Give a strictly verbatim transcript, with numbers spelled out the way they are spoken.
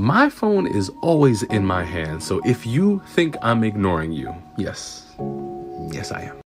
My phone is always in my hand, so if you think I'm ignoring you, yes, yes I am.